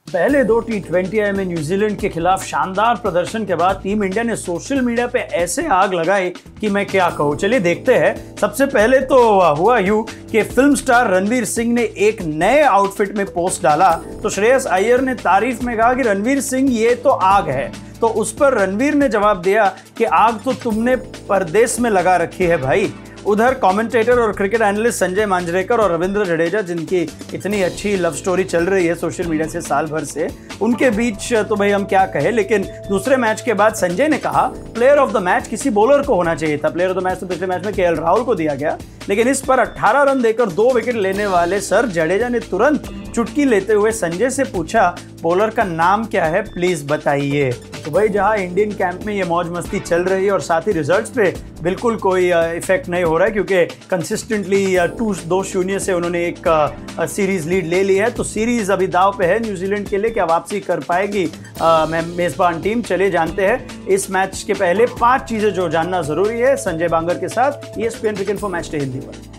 पहले दो T20 में न्यूजीलैंड के खिलाफ शानदार प्रदर्शन के बाद टीम इंडिया ने सोशल मीडिया पे ऐसे आग लगाई कि मैं क्या कहूँ। चलिए देखते हैं। सबसे पहले तो हुआ यूं कि फिल्म स्टार रणवीर सिंह ने एक नए आउटफिट में पोस्ट डाला तो श्रेयस अय्यर ने तारीफ में कहा कि रणवीर सिंह ये तो आग है। तो उस पर रणवीर ने जवाब दिया कि आग तो तुमने परदेश में लगा रखी है भाई। उधर कमेंटेटर और क्रिकेट एनालिस्ट संजय मांजरेकर और रविंद्र जडेजा, जिनकी इतनी अच्छी लव स्टोरी चल रही है सोशल मीडिया से साल भर से, उनके बीच तो भाई हम क्या कहें। लेकिन दूसरे मैच के बाद संजय ने कहा प्लेयर ऑफ द मैच किसी बॉलर को होना चाहिए था। प्लेयर ऑफ द मैच तो पिछले मैच में केएल राहुल को दिया गया, लेकिन इस पर 18 रन देकर 2 विकेट लेने वाले सर जडेजा ने तुरंत चुटकी लेते हुए संजय से पूछा बॉलर का नाम क्या है प्लीज बताइए। तो भाई जहां इंडियन कैंप में ये मौज मस्ती चल रही है और साथ ही रिजल्ट्स पे बिल्कुल कोई इफेक्ट नहीं हो रहा है, क्योंकि कंसिस्टेंटली 2-0 से उन्होंने एक सीरीज लीड ले ली है। तो सीरीज अभी दाव पे है न्यूजीलैंड के लिए, क्या वापसी कर पाएगी मेजबान टीम। चलिए जानते हैं इस मैच के पहले 5 चीजें जो जानना जरूरी है संजय बांगर के साथ ESPN cricket info match day Hindi पर।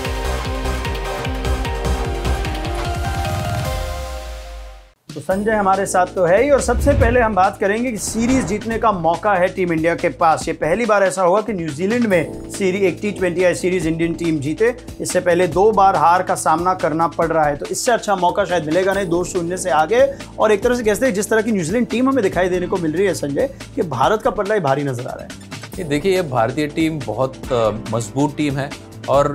तो संजय हमारे साथ तो है ही, और सबसे पहले हम बात करेंगे कि सीरीज जीतने का मौका है टीम इंडिया के पास। ये पहली बार ऐसा होगा कि न्यूजीलैंड में सीरीज एक T20 सीरीज इंडियन टीम जीते। इससे पहले 2 बार हार का सामना करना पड़ रहा है, तो इससे अच्छा मौका शायद मिलेगा नहीं 2-0 से आगे। और एक तरह से कहते हैं जिस तरह की न्यूजीलैंड टीम हमें दिखाई देने को मिल रही है संजय, कि भारत का पल्ला ही भारी नजर आ रहा है। देखिए, ये भारतीय टीम बहुत मजबूत टीम है और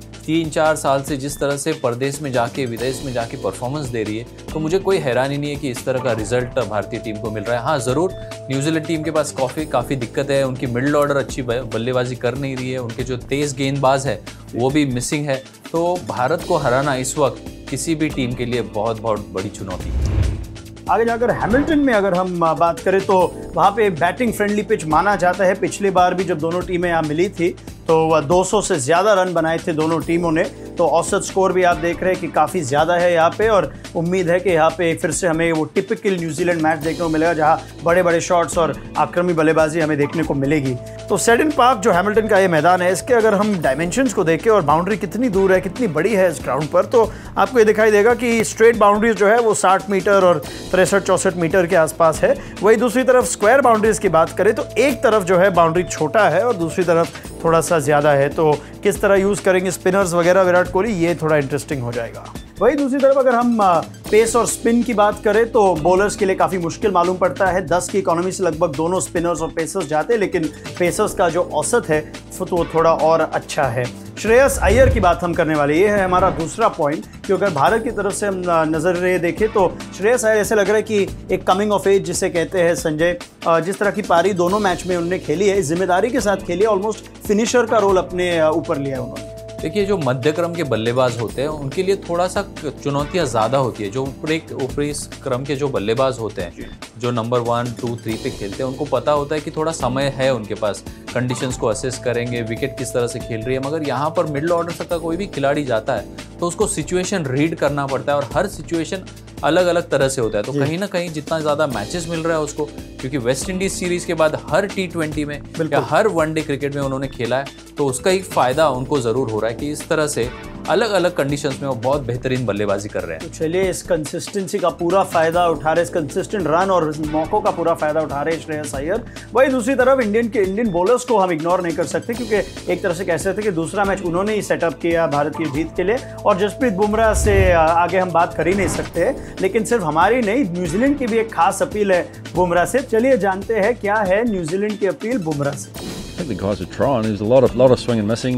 3-4 साल से जिस तरह से परदेश में जाके विदेश में जाके परफॉर्मेंस दे रही है, तो मुझे कोई हैरानी नहीं है कि इस तरह का रिजल्ट भारतीय टीम को मिल रहा है। हाँ, ज़रूर न्यूजीलैंड टीम के पास काफ़ी दिक्कत है। उनकी मिडिल ऑर्डर अच्छी बल्लेबाजी कर नहीं रही है, उनके जो तेज़ गेंदबाज है वो भी मिसिंग है। तो भारत को हराना इस वक्त किसी भी टीम के लिए बहुत बड़ी चुनौती है। आगे जाकर हैमिल्टन में अगर हम बात करें तो वहाँ पे बैटिंग फ्रेंडली पिच माना जाता है। पिछली बार भी जब दोनों टीमें यहाँ मिली थी तो 200 से ज़्यादा रन बनाए थे दोनों टीमों ने। तो औसत स्कोर भी आप देख रहे हैं कि काफ़ी ज़्यादा है यहाँ पे, और उम्मीद है कि यहाँ पे फिर से हमें वो टिपिकल न्यूजीलैंड मैच देखने को मिलेगा जहाँ बड़े बड़े शॉट्स और आक्रमणी बल्लेबाजी हमें देखने को मिलेगी। तो सेडन पार्क जो हैमिल्टन का ये मैदान है, इसके अगर हम डायमेंशंस को देखें और बाउंड्री कितनी दूर है, कितनी बड़ी है इस ग्राउंड पर, तो आपको ये दिखाई देगा कि स्ट्रेट बाउंड्रीज जो है वो 60 मीटर और 63-64 मीटर के आसपास है। वही दूसरी तरफ स्क्वायर बाउंड्रीज की बात करें तो एक तरफ जो है बाउंड्री छोटा है और दूसरी तरफ थोड़ा सा ज़्यादा है। तो किस तरह यूज़ करेंगे स्पिनर्स वगैरह विराट कोहली, ये थोड़ा इंटरेस्टिंग हो जाएगा। वही दूसरी तरफ अगर हम पेस और स्पिन की बात करें तो बॉलर्स के लिए काफ़ी मुश्किल मालूम पड़ता है। 10 की इकोनॉमी से लगभग दोनों स्पिनर्स और पेसर्स जाते हैं, लेकिन पेसर्स का जो औसत है वो थोड़ा और अच्छा है। श्रेयस अय्यर की बात हम करने वाले, ये है हमारा दूसरा पॉइंट, कि अगर भारत की तरफ से हम नजरिए देखें तो श्रेयस अय्यर ऐसे लग रहा है कि एक कमिंग ऑफ एज जिसे कहते हैं संजय, जिस तरह की पारी दोनों मैच में उन्होंने खेली है, जिम्मेदारी के साथ खेली है, ऑलमोस्ट फिनिशर का रोल अपने ऊपर लिया है उन्होंने। देखिए, जो मध्य क्रम के बल्लेबाज होते हैं उनके लिए थोड़ा सा चुनौतियां ज़्यादा होती है। जो ऊपरी क्रम के जो बल्लेबाज होते हैं, जो नंबर 1, 2, 3 पे खेलते हैं, उनको पता होता है कि थोड़ा समय है उनके पास, कंडीशंस को असेस करेंगे, विकेट किस तरह से खेल रही है। मगर यहाँ पर मिडिल ऑर्डर तक का कोई भी खिलाड़ी जाता है तो उसको सिचुएशन रीड करना पड़ता है, और हर सिचुएशन अलग अलग तरह से होता है। तो कहीं ना कहीं जितना ज़्यादा मैचेस मिल रहा है उसको, क्योंकि वेस्ट इंडीज सीरीज के बाद हर T20 में या हर वनडे क्रिकेट में उन्होंने खेला है, तो उसका एक फ़ायदा उनको ज़रूर हो रहा है कि इस तरह से अलग अलग कंडीशंस में वो बहुत बेहतरीन बल्लेबाजी कर रहे हैं। तो चलिए इस कंसिस्टेंसी का पूरा फायदा उठा रहे, इस कंसिस्टेंट रन और मौकों का पूरा फायदा उठा रहे श्रेयस अय्यर। वही दूसरी तरफ इंडियन बॉलर्स को हम इग्नोर नहीं कर सकते, क्योंकि एक तरह से कह सकते कि दूसरा मैच उन्होंने ही सेटअप किया भारत की जीत के लिए, और जसप्रीत बुमराह से आगे हम बात कर ही नहीं सकते। लेकिन सिर्फ हमारी नहीं, न्यूजीलैंड की भी एक खास अपील है बुमराह से। चलिए जानते हैं क्या है न्यूजीलैंड की अपील बुमराह से। I think the guys are trying. There's a lot of swing and missing,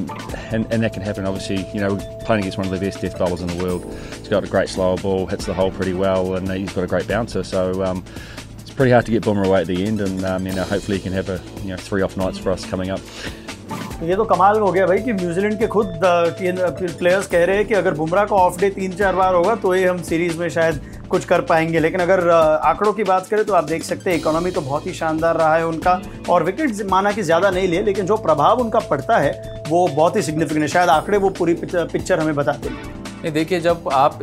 and that can happen. Obviously, you know, we're playing against one of the best death bowlers in the world. He's got a great slower ball, hits the hole pretty well, and he's got a great bouncer. So it's pretty hard to get Bumrah away at the end, and you know, hopefully he can have 3 off nights for us coming up. ये तो कमाल हो गया भाई कि New Zealand के खुद players कह रहे हैं कि अगर बुमराह का ऑफ डे 3-4 बार होगा तो ही हम सीरीज में शायद कुछ कर पाएंगे। लेकिन अगर आंकड़ों की बात करें तो आप देख सकते हैं इकोनॉमी तो बहुत ही शानदार रहा है उनका, और विकेट माना कि ज़्यादा नहीं लिए, लेकिन जो प्रभाव उनका पड़ता है वो बहुत ही सिग्निफिकेंट है। शायद आंकड़े वो पूरी पिक्चर हमें बताते हैं। देखिए, जब आप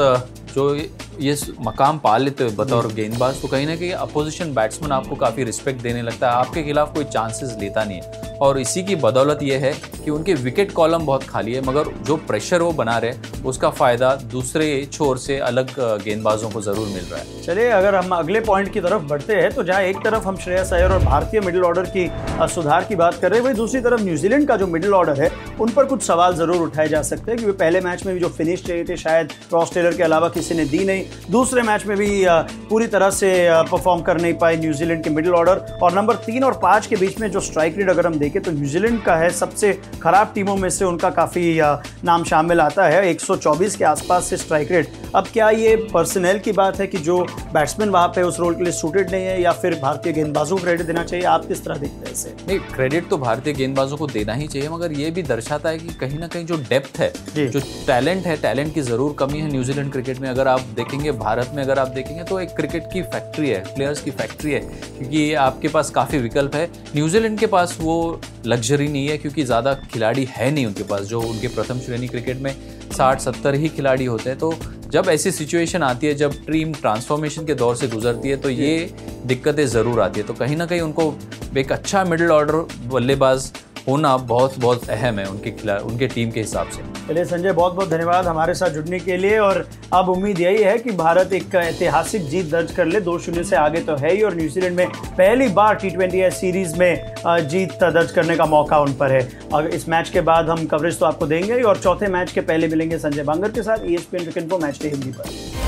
ये मकाम पा लेते हो बतौर गेंदबाज, तो कहीं ना कहीं अपोजिशन बैट्समैन आपको काफ़ी रिस्पेक्ट देने लगता है, आपके खिलाफ कोई चांसेस लेता नहीं है। और इसी की बदौलत ये है कि उनके विकेट कॉलम बहुत खाली है, मगर जो प्रेशर वो बना रहे उसका फ़ायदा दूसरे छोर से अलग गेंदबाजों को ज़रूर मिल रहा है। चलिए, अगर हम अगले पॉइंट की तरफ बढ़ते हैं तो जहां एक तरफ हम श्रेयस अय्यर और भारतीय मिडिल ऑर्डर की सुधार की बात कर रहे हैं, वहीं दूसरी तरफ न्यूजीलैंड का जो मिडिल ऑर्डर है उन पर कुछ सवाल ज़रूर उठाए जा सकते हैं, क्योंकि पहले मैच में भी जो फिनिश चाहिए थे शायद रॉस टेलर के अलावा किसी ने दी नहीं। दूसरे मैच में भी पूरी तरह से परफॉर्म कर नहीं पाई न्यूजीलैंड के मिडिल ऑर्डर। और नंबर 3 और 5 के बीच में जो स्ट्राइक रेट अगर हम देखें तो न्यूजीलैंड का है सबसे खराब टीमों में से उनका काफ़ी नाम शामिल आता है, 124 के आसपास से स्ट्राइक रेट। अब क्या ये पर्सनल की बात है कि जो बैट्समैन वहाँ पे उस रोल के लिए सूटेड नहीं है, या फिर भारतीय गेंदबाजों को क्रेडिट देना चाहिए? आप किस तरह देखते हैं इसे? नहीं, क्रेडिट तो भारतीय गेंदबाजों को देना ही चाहिए, मगर ये भी दर्शाता है कि कहीं ना कहीं जो डेप्थ है, जो टैलेंट है, टैलेंट की ज़रूर कमी है न्यूजीलैंड क्रिकेट में। अगर आप देखेंगे भारत में, अगर आप देखेंगे तो एक क्रिकेट की फैक्ट्री है, प्लेयर्स की फैक्ट्री है, क्योंकि आपके पास काफ़ी विकल्प है। न्यूजीलैंड के पास वो लग्जरी नहीं है, क्योंकि ज़्यादा खिलाड़ी है नहीं उनके पास। जो उनके प्रथम श्रेणी क्रिकेट में 60-70 ही खिलाड़ी होते हैं। तो जब ऐसी सिचुएशन आती है, जब टीम ट्रांसफॉर्मेशन के दौर से गुजरती है, तो ये दिक्कतें ज़रूर आती है। तो कहीं ना कहीं उनको एक अच्छा मिडिल ऑर्डर बल्लेबाज होना बहुत बहुत अहम है उनके टीम के हिसाब से। चलिए संजय, बहुत बहुत धन्यवाद हमारे साथ जुड़ने के लिए। और अब उम्मीद यही है कि भारत एक ऐतिहासिक जीत दर्ज कर ले, 2-0 से आगे तो है ही, और न्यूजीलैंड में पहली बार T20 सीरीज में जीत दर्ज करने का मौका उन पर है। और इस मैच के बाद हम कवरेज तो आपको देंगे, और चौथे मैच के पहले मिलेंगे संजय बांगर के साथ ESPN वीकेंड को मैच डे हिंदी पर।